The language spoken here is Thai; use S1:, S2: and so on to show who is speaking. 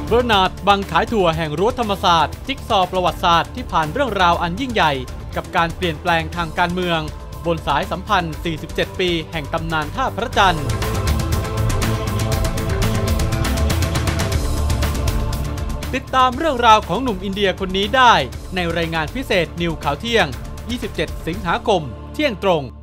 S1: เบอร์นาร์ดบังขายถั่วแห่งรั้วธรรมศาสตร์จิ๊กซอว์ประวัติศาสตร์ที่ผ่านเรื่องราวอันยิ่งใหญ่กับการเปลี่ยนแปลงทางการเมืองบนสายสัมพันธ์ 47 ปีแห่งตำนานท่าพระจันทร์ติดตามเรื่องราวของหนุ่มอินเดียคนนี้ได้ในรายงานพิเศษนิวข่าวเที่ยง 27 สิงหาคม เที่ยงตรง